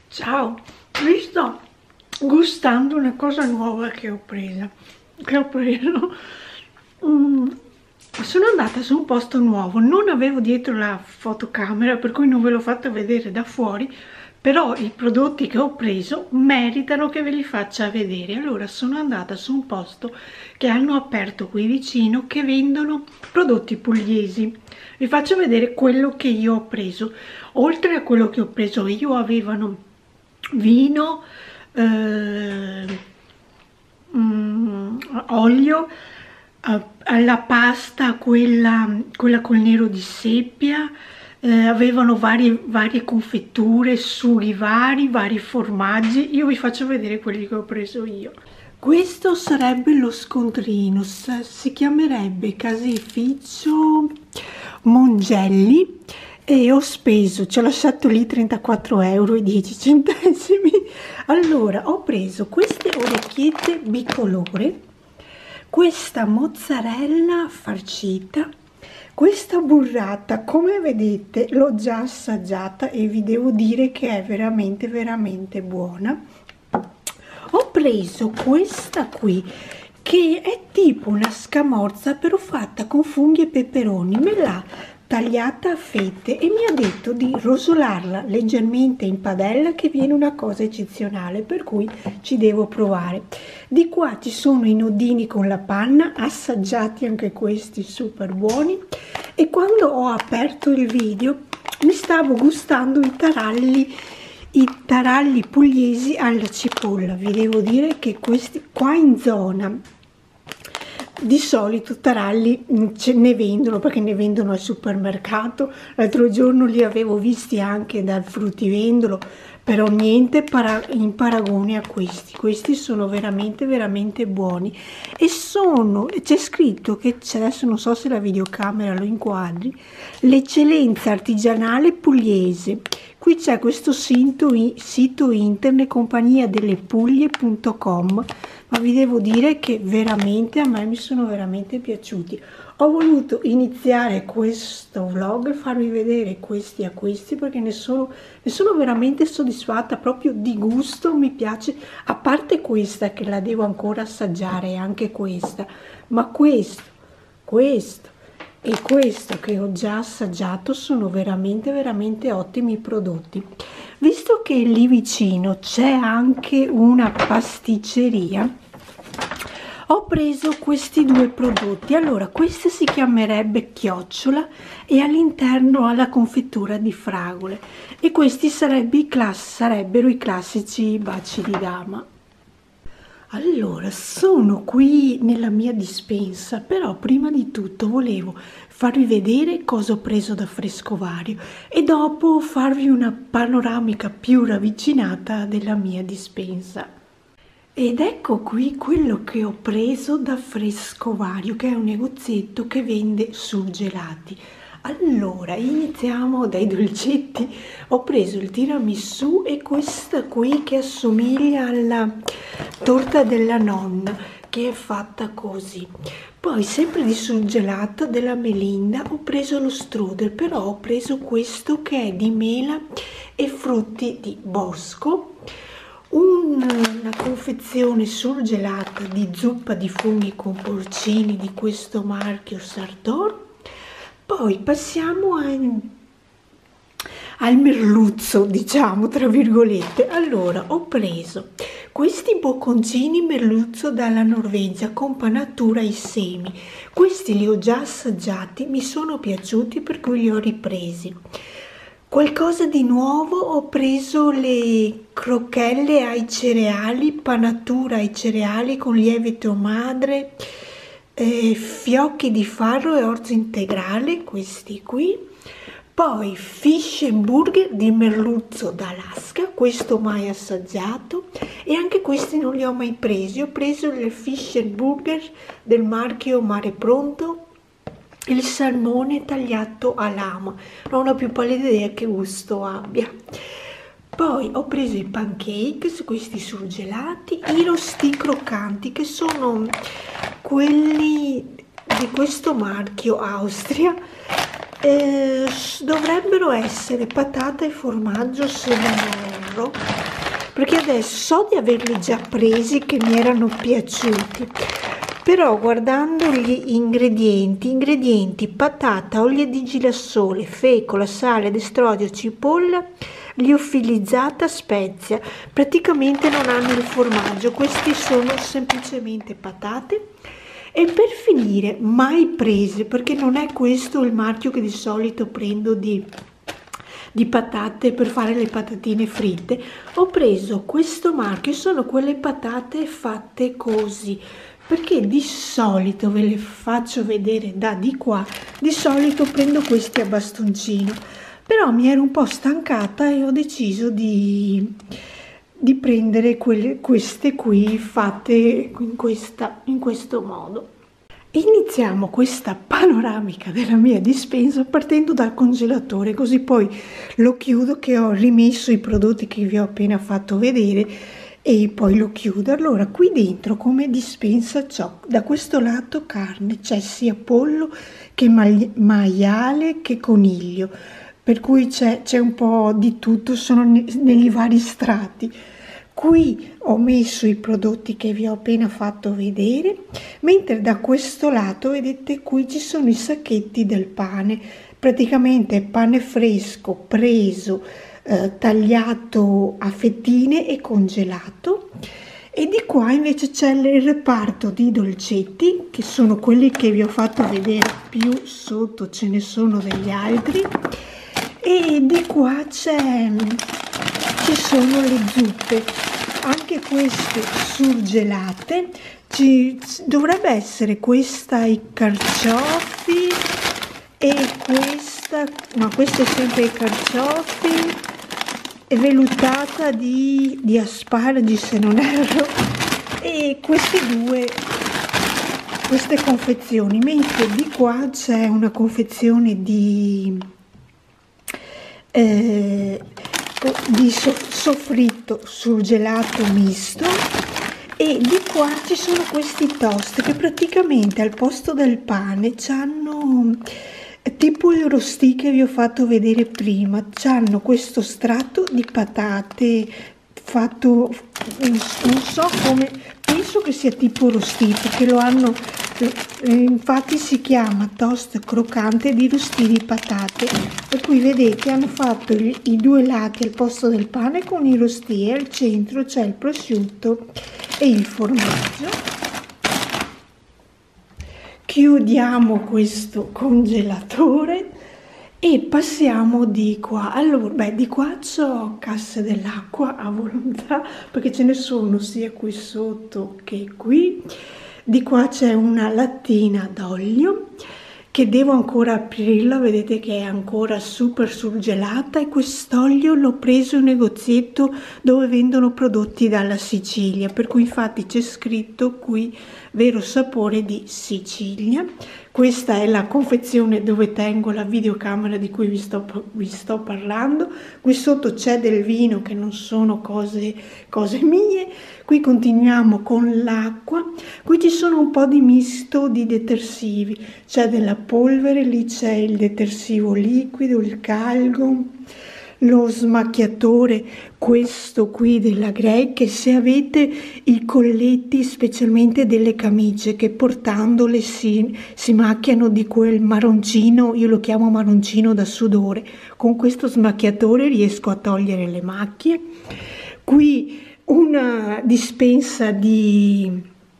Ciao, vi sto gustando una cosa nuova che ho preso. Sono andata su un posto nuovo, non avevo dietro la fotocamera, per cui non ve l'ho fatto vedere da fuori, però i prodotti che ho preso meritano che ve li faccia vedere. Allora sono andata su un posto che hanno aperto qui vicino, che vendono prodotti pugliesi. Vi faccio vedere quello che io ho preso. Oltre a quello che ho preso io, avevano vino, olio, alla pasta, quella col nero di seppia, avevano varie confetture, sughi vari formaggi. Io vi faccio vedere quelli che ho preso io. Questo sarebbe lo scontrino, si chiamerebbe caseificio Mongelli e ho speso, ci ho lasciato lì 34,10 €. Allora, ho preso queste orecchiette bicolore, questa mozzarella farcita, questa burrata, come vedete l'ho già assaggiata e vi devo dire che è veramente buona. Ho preso questa qui che è tipo una scamorza però fatta con funghi e peperoni, me l'ha tagliata a fette e mi ha detto di rosolarla leggermente in padella, che viene una cosa eccezionale, per cui ci devo provare. Di qua ci sono i nodini con la panna, assaggiati anche questi, super buoni. E quando ho aperto il video mi stavo gustando i taralli pugliesi alla cipolla. Vi devo dire che questi qua in zona di solito taralli ce ne vendono, perché ne vendono al supermercato. L'altro giorno li avevo visti anche dal fruttivendolo, però niente in paragone a questi sono veramente buoni. E c'è scritto che adesso non so se la videocamera lo inquadri, l'eccellenza artigianale pugliese. Qui c'è questo sito internet compagniadellepuglie.com, ma vi devo dire che veramente a me mi sono veramente piaciuti. Ho voluto iniziare questo vlog e farvi vedere questi acquisti perché ne sono veramente soddisfatta, proprio di gusto, mi piace, a parte questa che la devo ancora assaggiare, anche questa, ma questo e questo che ho già assaggiato sono veramente ottimi prodotti. Visto che lì vicino c'è anche una pasticceria, ho preso questi due prodotti. Allora, questa si chiamerebbe chiocciola e all'interno ha la confettura di fragole, e questi sarebbero i classici baci di dama. Allora, sono qui nella mia dispensa, però prima di tutto volevo farvi vedere cosa ho preso da Frescovario e dopo farvi una panoramica più ravvicinata della mia dispensa. Ed ecco qui quello che ho preso da Frescovario, che è un negozietto che vende surgelati. Allora, iniziamo dai dolcetti. Ho preso il tiramisù e questa qui che assomiglia alla torta della nonna, che è fatta così. Poi, sempre di surgelato della Melinda, ho preso lo strudel, però ho preso questo che è di mela e frutti di bosco. Una confezione surgelata di zuppa di funghi con porcini di questo marchio Sartor. Poi passiamo al merluzzo, diciamo tra virgolette. Allora, ho preso questi bocconcini merluzzo dalla Norvegia con panatura ai semi. Questi li ho già assaggiati, mi sono piaciuti, per cui li ho ripresi. Qualcosa di nuovo, ho preso le crocchelle ai cereali, panatura ai cereali con lievito madre, fiocchi di farro e orzo integrale, questi qui. Poi fish and burger di merluzzo d'Alaska, questo mai assaggiato, e anche questi non li ho mai presi. Ho preso le fish and burger del marchio Mare Pronto, il salmone tagliato a lama, non ho la più pallida idea che gusto abbia. Poi ho preso i pancakes, questi surgelati, i rosti croccanti, che sono quelli di questo marchio Austria. Dovrebbero essere patata e formaggio, se ferro, perché adesso so di averli già presi che mi erano piaciuti, però guardando gli ingredienti patata, olio di girasole, fecola, sale, destrodio, cipolla liofilizzata, spezia, praticamente non hanno il formaggio, questi sono semplicemente patate. E per finire, mai prese, perché non è questo il marchio che di solito prendo di patate per fare le patatine fritte, ho preso questo marchio, sono quelle patate fatte così, perché di solito ve le faccio vedere da di qua, di solito prendo questi a bastoncino, però mi ero un po' stancata e ho deciso di prendere queste qui fatte in questo modo. Iniziamo questa panoramica della mia dispensa partendo dal congelatore, così poi lo chiudo, che ho rimesso i prodotti che vi ho appena fatto vedere e poi lo chiudo. Allora, qui dentro come dispensa c'ho da questo lato carne, c'è sia pollo che maiale che coniglio, per cui c'è un po' di tutto, sono negli vari strati. Qui ho messo i prodotti che vi ho appena fatto vedere, mentre da questo lato, vedete, qui ci sono i sacchetti del pane, praticamente pane fresco preso, tagliato a fettine e congelato. E di qua invece c'è il reparto di dolcetti, che sono quelli che vi ho fatto vedere, più sotto ce ne sono degli altri. E di qua ci sono le zuppe, anche queste surgelate, dovrebbe essere questa i carciofi e questa, no, questa è sempre i carciofi, e vellutata di asparagi se non erro, e queste confezioni, mentre di qua c'è una confezione di soffritto surgelato misto, e di qua ci sono questi toast che praticamente al posto del pane c'hanno tipo il rostì che vi ho fatto vedere prima, c'hanno questo strato di patate fatto, non so come, penso che sia tipo rostì perché lo hanno, infatti si chiama toast croccante di rostì di patate, per cui vedete hanno fatto i due lati al posto del pane con i rostì e al centro c'è il prosciutto e il formaggio. Chiudiamo questo congelatore e passiamo di qua. Allora, di qua c'ho casse dell'acqua a volontà perché ce ne sono sia qui sotto che qui. Di qua c'è una lattina d'olio che devo ancora aprirla, vedete che è ancora super surgelata, e quest'olio l'ho preso in un negozietto dove vendono prodotti dalla Sicilia, per cui infatti c'è scritto qui vero sapore di Sicilia. Questa è la confezione dove tengo la videocamera di cui vi sto parlando. Qui sotto c'è del vino che non sono cose mie. Qui continuiamo con l'acqua. Qui ci sono un po' di misto di detersivi. C'è della polvere, lì c'è il detersivo liquido, il calgon, lo smacchiatore, questo qui della Grey, che se avete i colletti specialmente delle camicie che portandole si macchiano di quel marroncino, io lo chiamo marroncino da sudore, con questo smacchiatore riesco a togliere le macchie. Qui una dispensa di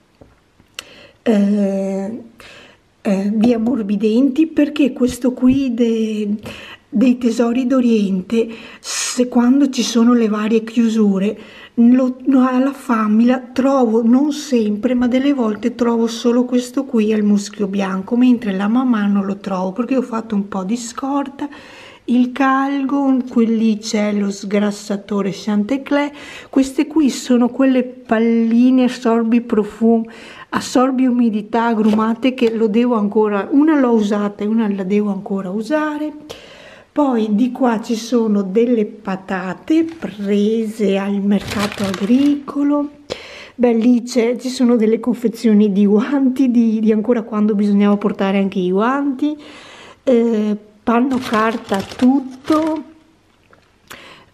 ammorbidenti, perché questo qui dei tesori d'Oriente, se quando ci sono le varie chiusure alla Famila trovo, non sempre ma delle volte trovo solo questo qui al muschio bianco, mentre la mamma non lo trovo perché ho fatto un po' di scorta. Il Calgon, qui lì c'è lo sgrassatore Chantecler, queste qui sono quelle palline assorbi umidità agrumate che lo devo ancora, una l'ho usata e una la devo ancora usare. Poi di qua ci sono delle patate prese al mercato agricolo. Beh, lì ci sono delle confezioni di guanti, di ancora quando bisognava portare anche i guanti, panno carta tutto,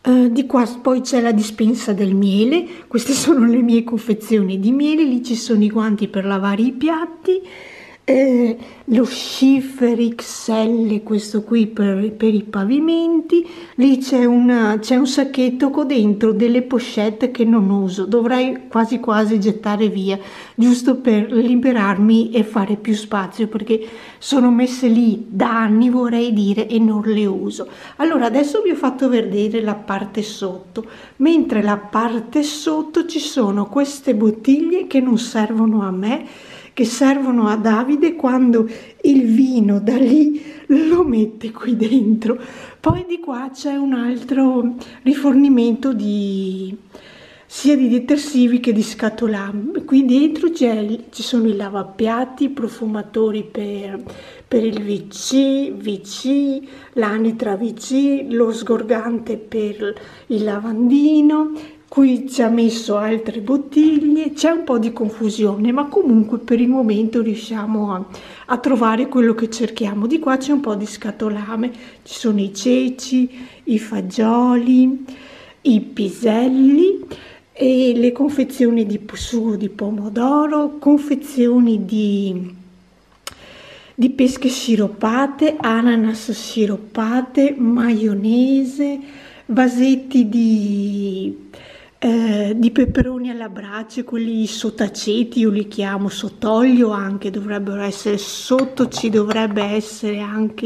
Di qua poi c'è la dispensa del miele, queste sono le mie confezioni di miele, lì ci sono i guanti per lavare i piatti, lo Schiffer XL, questo qui per i pavimenti, lì c'è un sacchetto con dentro delle pochette che non uso, dovrei quasi quasi gettare via, giusto per liberarmi e fare più spazio, perché sono messe lì da anni, vorrei dire, e non le uso. Allora adesso vi ho fatto vedere la parte sotto, mentre la parte sotto ci sono queste bottiglie che non servono a me, che servono a Davide quando il vino da lì lo mette qui dentro. Poi di qua c'è un altro rifornimento sia di detersivi che di scatolame. Qui dentro ci sono i lavapiatti, i profumatori per il VC, l'anitra VC, lo sgorgante per il lavandino. Qui ci ha messo altre bottiglie, c'è un po' di confusione, ma comunque per il momento riusciamo a trovare quello che cerchiamo. Di qua c'è un po' di scatolame, ci sono i ceci, i fagioli, i piselli e le confezioni di sugo di pomodoro, confezioni di pesche sciroppate, ananas sciroppate, maionese, vasetti di peperoni alla brace, quelli sottaceti, io li chiamo sott'olio, anche dovrebbero essere sotto, ci dovrebbe essere anche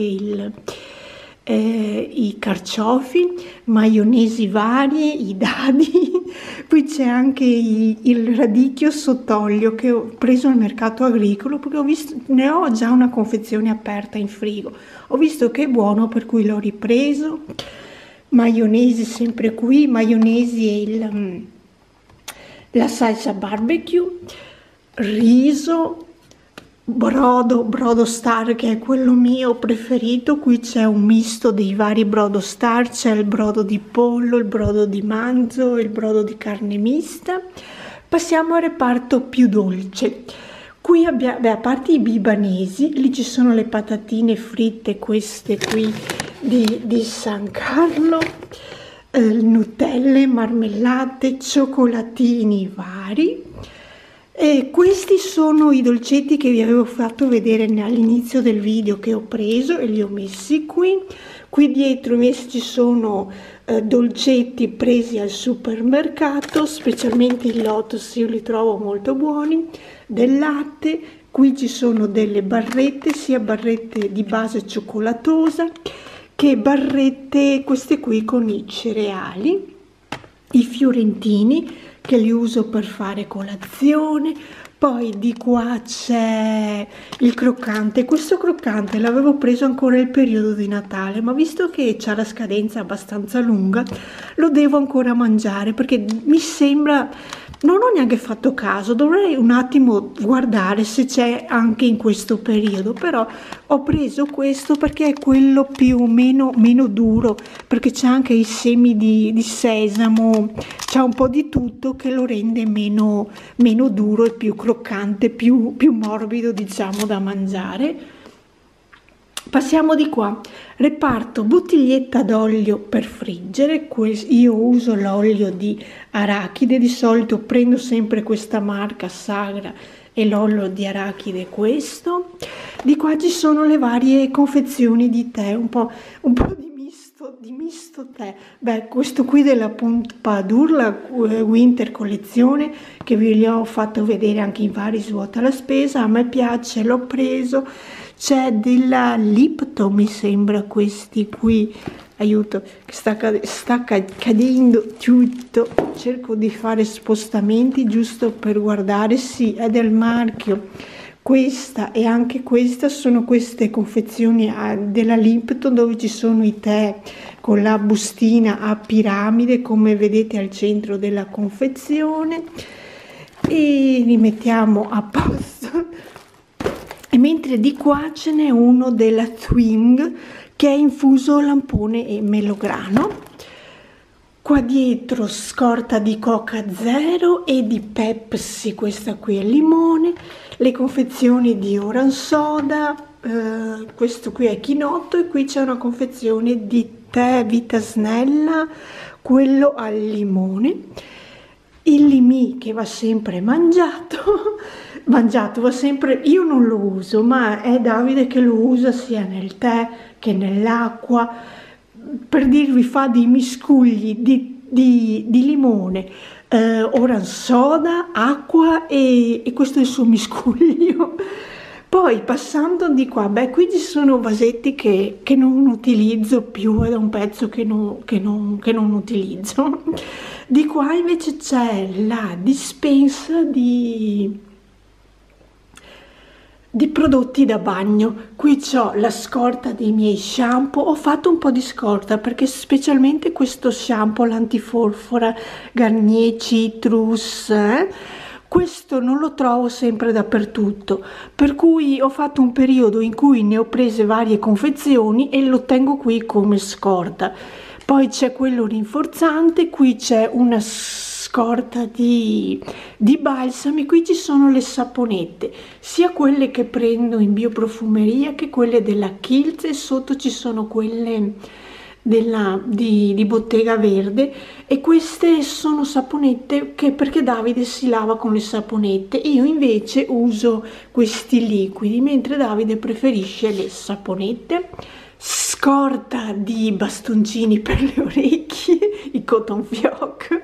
i carciofi, maionesi varie, i dadi, qui c'è anche il radicchio sott'olio che ho preso al mercato agricolo, perché ho visto, ne ho già una confezione aperta in frigo, ho visto che è buono per cui l'ho ripreso. Maionesi sempre qui, maionesi e la salsa barbecue, riso, brodo star che è quello mio preferito, qui c'è un misto dei vari brodo star, c'è il brodo di pollo, il brodo di manzo, il brodo di carne mista. Passiamo al reparto più dolce. Qui abbiamo, a parte i bibanesi, lì ci sono le patatine fritte, queste qui di San Carlo, Nutelle, marmellate, cioccolatini vari. E questi sono i dolcetti che vi avevo fatto vedere all'inizio del video che ho preso e li ho messi qui. Qui dietro invece ci sono dolcetti presi al supermercato, specialmente i Lotus, io li trovo molto buoni, del latte. Qui ci sono delle barrette, sia barrette di base cioccolatosa che barrette, queste qui con i cereali, i fiorentini che li uso per fare colazione. Poi di qua c'è il croccante, questo croccante l'avevo preso ancora il periodo di Natale, ma visto che c'ha la scadenza abbastanza lunga lo devo ancora mangiare, perché mi sembra, non ho neanche fatto caso, dovrei un attimo guardare se c'è anche in questo periodo, però ho preso questo perché è quello più o meno duro, perché c'è anche i semi di sesamo, c'è un po' di tutto che lo rende meno duro e più croccante, più morbido, diciamo, da mangiare. Passiamo di qua, reparto bottiglietta d'olio per friggere. Io uso l'olio di arachide, di solito prendo sempre questa marca Sagra e l'olio di arachide questo. Di qua ci sono le varie confezioni di tè, un po' di misto tè. Beh, questo qui della Pompadour, la Winter collezione, che vi ho fatto vedere anche in vari svuota la spesa, a me piace, l'ho preso. C'è della Lipton, mi sembra, questi qui, aiuto, che sta cadendo tutto, cerco di fare spostamenti giusto per guardare, sì, è del marchio. Questa e anche questa sono queste confezioni della Lipton dove ci sono i tè con la bustina a piramide, come vedete al centro della confezione, e li mettiamo a posto. E mentre di qua ce n'è uno della Twing che è infuso lampone e melograno. Qua dietro scorta di Coca Zero e di Pepsi, questa qui è limone, le confezioni di Oran Soda, questo qui è chinotto, e qui c'è una confezione di tè Vita Snella, quello al limone, il limì che va sempre mangiato, va sempre, io non lo uso, ma è Davide che lo usa sia nel tè che nell'acqua, per dirvi fa dei miscugli di limone, orange soda, acqua e questo è il suo miscuglio. Poi passando di qua, beh, qui ci sono vasetti che non utilizzo più, è da un pezzo che non utilizzo. Di qua invece c'è la dispensa di prodotti da bagno. Qui ho la scorta dei miei shampoo, ho fatto un po' di scorta perché specialmente questo shampoo, l'antiforfora Garnier Citrus, questo non lo trovo sempre dappertutto, per cui ho fatto un periodo in cui ne ho prese varie confezioni e lo tengo qui come scorta. Poi c'è quello rinforzante, qui c'è una scorta di balsami, qui ci sono le saponette, sia quelle che prendo in bioprofumeria che quelle della Kiehl's, e sotto ci sono quelle di Bottega Verde, e queste sono saponette perché Davide si lava con le saponette, io invece uso questi liquidi, mentre Davide preferisce le saponette. Scorta di bastoncini per le orecchie, i cotton fioc,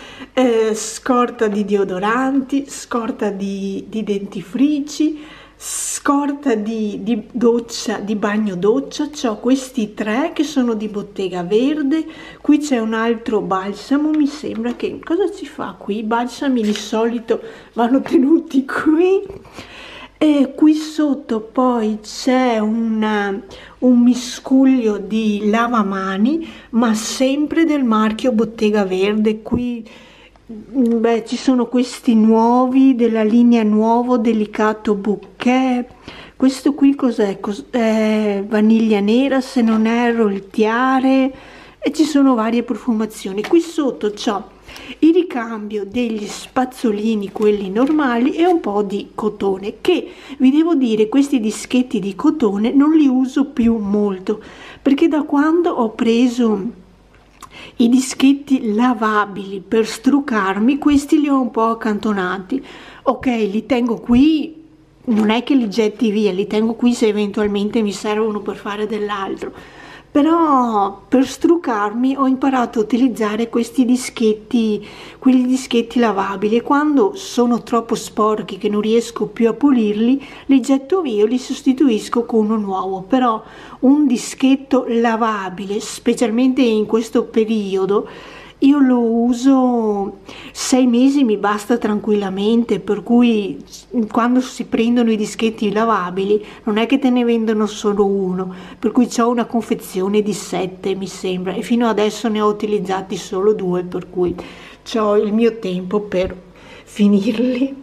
scorta di deodoranti, scorta di dentifrici, scorta di doccia, di bagno doccia. C'ho questi tre che sono di Bottega Verde. Qui c'è un altro balsamo, mi sembra che cosa ci fa qui? I balsami di solito vanno tenuti qui. E qui sotto poi c'è un miscuglio di lavamani, ma sempre del marchio Bottega Verde. Qui beh, ci sono questi nuovi della linea Nuovo Delicato Bouquet. Questo qui cos'è? Vaniglia nera, se non erro, il tiare, e ci sono varie profumazioni. Qui sotto c'ho il ricambio degli spazzolini, quelli normali, e un po' di cotone, che vi devo dire, questi dischetti di cotone non li uso più molto, perché da quando ho preso i dischetti lavabili per struccarmi, questi li ho un po' accantonati. Ok, li tengo qui, non è che li getti via, li tengo qui se eventualmente mi servono per fare dell'altro, però per struccarmi ho imparato a utilizzare questi dischetti, quelli dischetti lavabili, e quando sono troppo sporchi che non riesco più a pulirli, li getto via, li sostituisco con uno nuovo. Però un dischetto lavabile, specialmente in questo periodo, io lo uso 6 mesi, mi basta tranquillamente, per cui quando si prendono i dischetti lavabili non è che te ne vendono solo uno, per cui ho una confezione di 7 mi sembra, e fino adesso ne ho utilizzati solo 2, per cui ho il mio tempo per finirli.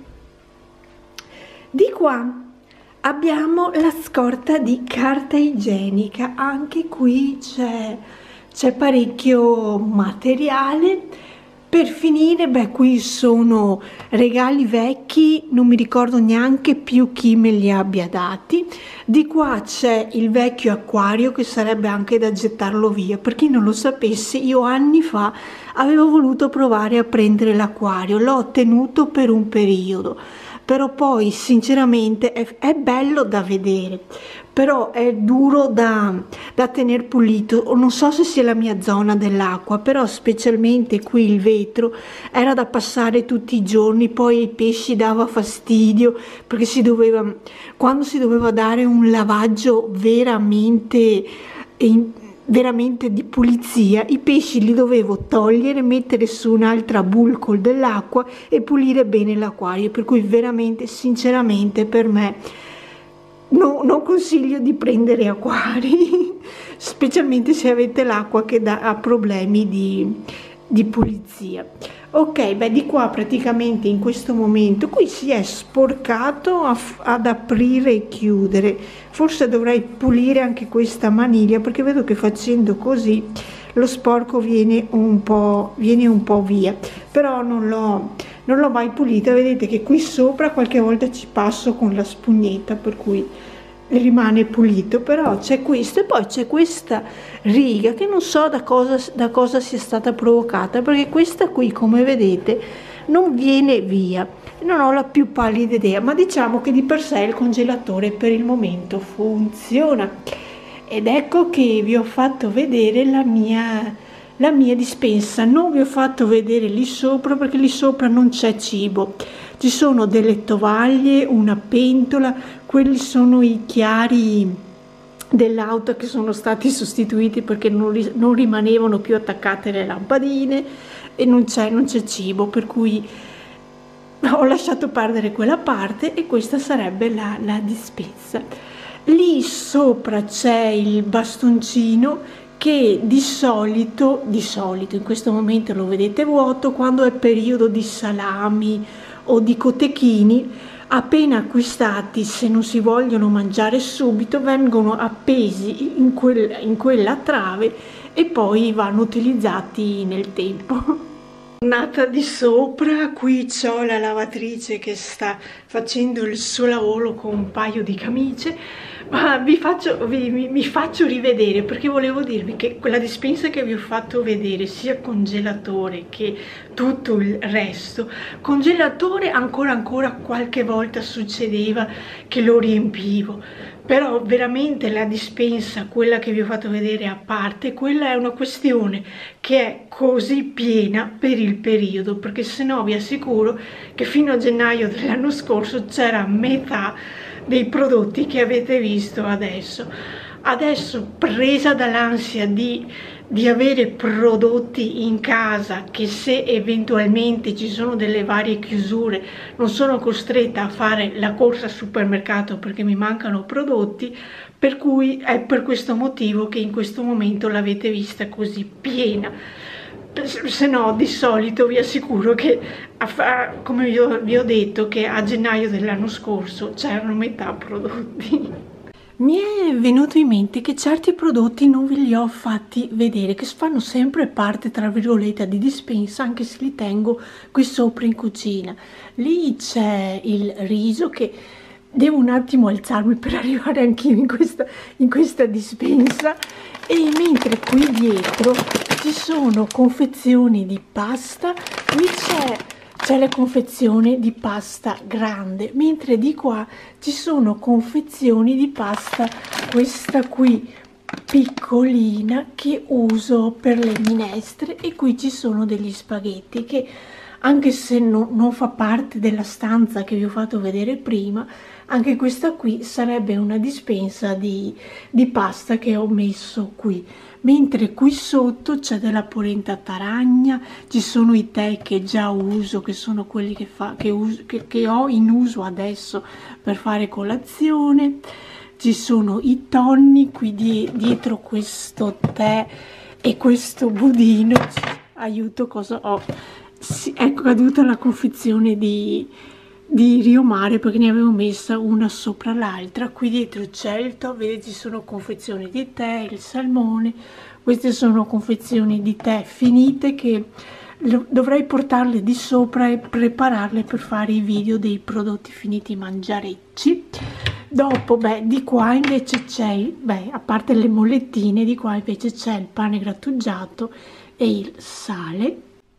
Di qua abbiamo la scorta di carta igienica, anche qui c'è parecchio materiale. Per finire, beh, qui sono regali vecchi, non mi ricordo neanche più chi me li abbia dati. Di qua c'è il vecchio acquario, che sarebbe anche da gettarlo via. Per chi non lo sapesse, io anni fa avevo voluto provare a prendere l'acquario, l'ho tenuto per un periodo, però poi sinceramente è bello da vedere, però è duro da tenere pulito. Non so se sia la mia zona dell'acqua, però specialmente qui il vetro era da passare tutti i giorni, poi ai pesci dava fastidio, perché quando si doveva dare un lavaggio veramente di pulizia, i pesci li dovevo togliere, mettere su un'altra bulcol dell'acqua e pulire bene l'acquario, per cui veramente sinceramente per me non consiglio di prendere acquari specialmente se avete l'acqua che ha problemi di pulizia. Ok, beh, di qua praticamente in questo momento qui si è sporcato ad aprire e chiudere. Forse dovrei pulire anche questa maniglia, perché vedo che facendo così lo sporco viene un po' via, però non l'ho mai pulita. Vedete che qui sopra qualche volta ci passo con la spugnetta, per cui rimane pulito, però c'è questo e poi c'è questa riga che non so da cosa sia stata provocata, perché questa qui, come vedete, non viene via, non ho la più pallida idea, ma diciamo che di per sé il congelatore per il momento funziona. Ed ecco che vi ho fatto vedere la mia dispensa. Non vi ho fatto vedere lì sopra perché lì sopra non c'è cibo, ci sono delle tovaglie, una pentola, quelli sono i chiari dell'auto che sono stati sostituiti perché non rimanevano più attaccate le lampadine e non c'è cibo, per cui ho lasciato perdere quella parte e questa sarebbe la dispensa. Lì sopra c'è il bastoncino che di solito in questo momento lo vedete vuoto, quando è periodo di salami o di cotechini, appena acquistati, se non si vogliono mangiare subito, vengono appesi in quella trave e poi vanno utilizzati nel tempo. Tornata di sopra, qui c'ho la lavatrice che sta facendo il suo lavoro con un paio di camicie, ma mi faccio rivedere perché volevo dirvi che quella dispensa che vi ho fatto vedere, sia congelatore che tutto il resto, congelatore ancora qualche volta succedeva che lo riempivo, però veramente la dispensa, quella che vi ho fatto vedere a parte, quella è una questione che è così piena per il periodo, perché se no vi assicuro che fino a gennaio dell'anno scorso c'era metà dei prodotti che avete visto adesso. Adesso, presa dall'ansia di avere prodotti in casa, che se eventualmente ci sono delle varie chiusure non sono costretta a fare la corsa al supermercato perché mi mancano prodotti, per cui è per questo motivo che in questo momento l'avete vista così piena. Se no, di solito vi assicuro che, come vi ho detto, che a gennaio dell'anno scorso c'erano metà prodotti. Mi è venuto in mente che certi prodotti non ve li ho fatti vedere, che fanno sempre parte, tra virgolette, di dispensa, anche se li tengo qui sopra in cucina. Lì c'è il riso che devo un attimo alzarmi per arrivare anch'io in questa dispensa, e mentre qui dietro ci sono confezioni di pasta, qui c'è la confezione di pasta grande, mentre di qua ci sono confezioni di pasta, questa qui piccolina che uso per le minestre, e qui ci sono degli spaghetti che, anche se non fa parte della stanza che vi ho fatto vedere prima, anche questa qui sarebbe una dispensa di pasta che ho messo qui. Mentre qui sotto c'è della polenta taragna, ci sono i tè che già uso, che sono quelli che ho in uso adesso per fare colazione. Ci sono i tonni, qui dietro questo tè e questo budino. Aiuto, cosa ho? È caduta la confezione di Rio Mare perché ne avevo messa una sopra l'altra. Qui dietro c'è il tè, vedete, ci sono confezioni di tè, il salmone. Queste sono confezioni di tè finite che dovrei portarle di sopra e prepararle per fare i video dei prodotti finiti mangiarecci. Dopo, di qua invece c'è, a parte le mollettine, di qua invece c'è il pane grattugiato e il sale.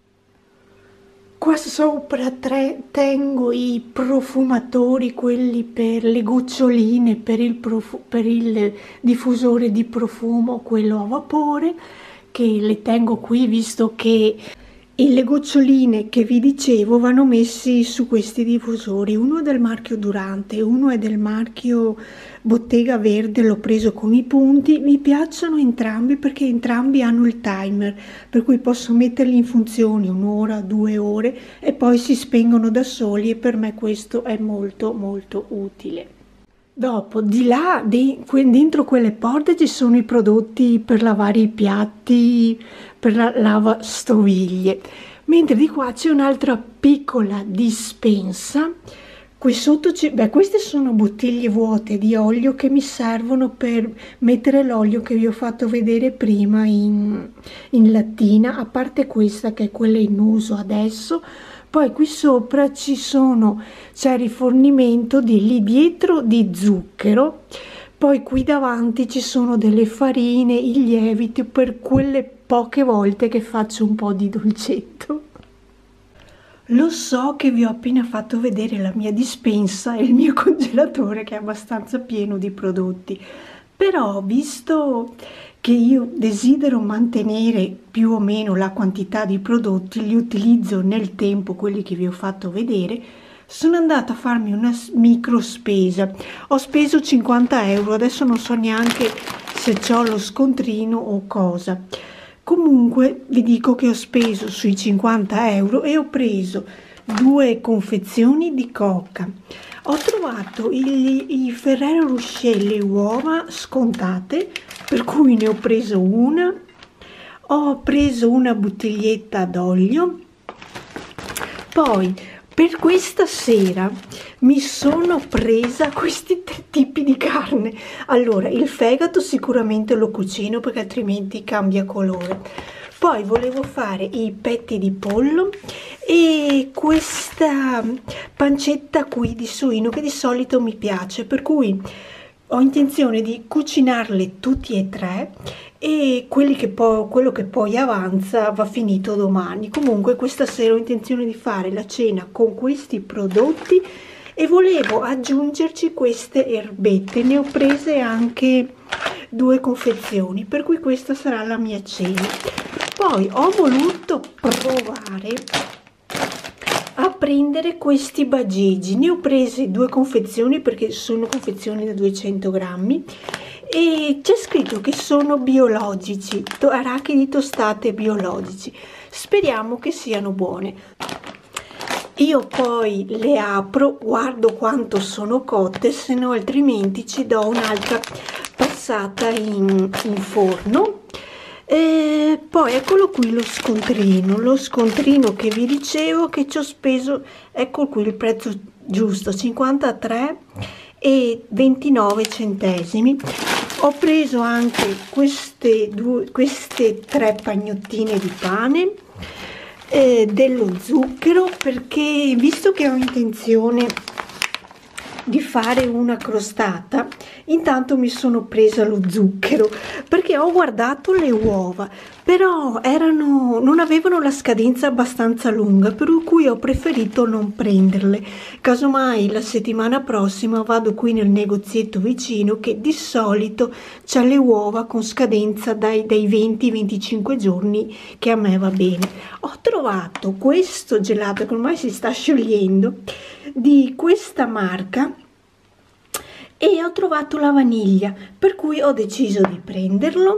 Qua sopra tengo i profumatori, quelli per le goccioline, per il diffusore di profumo, quello a vapore, che le tengo qui visto che le goccioline che vi dicevo vanno messi su questi diffusori. Uno è del marchio Durante, uno è del marchio Bottega Verde, l'ho preso con i punti. Mi piacciono entrambi perché entrambi hanno il timer, per cui posso metterli in funzione 1 ora, 2 ore e poi si spengono da soli, e per me questo è molto molto utile. Dopo, di là, dentro quelle porte ci sono i prodotti per lavare i piatti, per la lavastoviglie, mentre di qua c'è un'altra piccola dispensa. Qui sotto queste sono bottiglie vuote di olio che mi servono per mettere l'olio che vi ho fatto vedere prima in lattina, a parte questa che è quella in uso adesso. Poi qui sopra c'è rifornimento lì dietro di zucchero, Poi qui davanti ci sono delle farine, i lieviti per quelle poche volte che faccio un po' di dolcetto. Lo so che vi ho appena fatto vedere la mia dispensa e il mio congelatore che è abbastanza pieno di prodotti, però visto che io desidero mantenere più o meno la quantità di prodotti, li utilizzo nel tempo, quelli che vi ho fatto vedere, sono andata a farmi una micro spesa. Ho speso 50 euro, adesso non so neanche se ho lo scontrino o cosa. Comunque vi dico che ho speso sui 50 euro e ho preso 2 confezioni di coca. Ho trovato i Ferrero Rocher, le uova scontate, per cui ne ho preso una. Ho preso una bottiglietta d'olio. Poi per questa sera mi sono presa questi 3 tipi di carne. Allora, il fegato sicuramente lo cucino perché altrimenti cambia colore. Poi volevo fare i petti di pollo e questa pancetta qui di suino che di solito mi piace, per cui ho intenzione di cucinarle tutti e 3 e quello che poi avanza va finito domani. Comunque questa sera ho intenzione di fare la cena con questi prodotti e volevo aggiungerci queste erbette, ne ho prese anche 2 confezioni, per cui questa sarà la mia cena. Poi ho voluto provare a prendere questi bageggi, ne ho prese 2 confezioni perché sono confezioni da 200 grammi e c'è scritto che sono biologici, arachidi tostate biologici. Speriamo che siano buone. Io poi le apro, guardo quanto sono cotte, se no altrimenti ci do un'altra passata in forno. E poi eccolo qui lo scontrino che vi dicevo che ci ho speso, ecco qui il prezzo giusto, 53 e 29 centesimi. Ho preso anche queste 3 pagnottine di pane, dello zucchero, perché visto che ho intenzione di fare una crostata, intanto mi sono presa lo zucchero perché ho guardato le uova, però non avevano la scadenza abbastanza lunga, per cui ho preferito non prenderle. Casomai la settimana prossima vado qui nel negozietto vicino che di solito c'ha le uova con scadenza dai 20-25 giorni, che a me va bene. Ho trovato questo gelato che ormai si sta sciogliendo di questa marca e ho trovato la vaniglia, per cui ho deciso di prenderlo.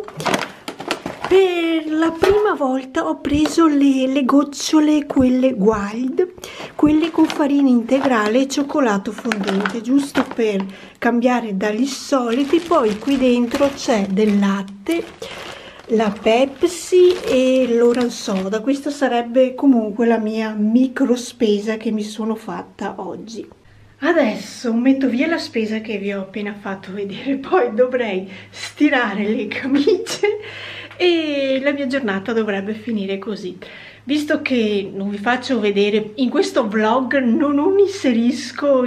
Per la prima volta ho preso le gocciole, quelle Wild, quelle con farina integrale e cioccolato fondente, giusto per cambiare dagli soliti. Poi qui dentro c'è del latte, la Pepsi e l'oransoda. Questa sarebbe comunque la mia micro spesa che mi sono fatta oggi. Adesso metto via la spesa che vi ho appena fatto vedere, poi dovrei stirare le camicie e la mia giornata dovrebbe finire così. Visto che non vi faccio vedere, in questo vlog non inserisco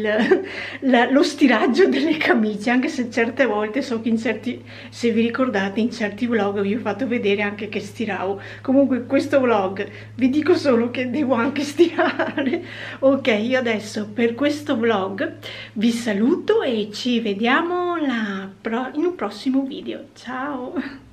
lo stiraggio delle camicie, anche se certe volte so che se vi ricordate, in certi vlog vi ho fatto vedere anche che stiravo. Comunque in questo vlog vi dico solo che devo anche stirare. Ok, io adesso per questo vlog vi saluto e ci vediamo in un prossimo video. Ciao!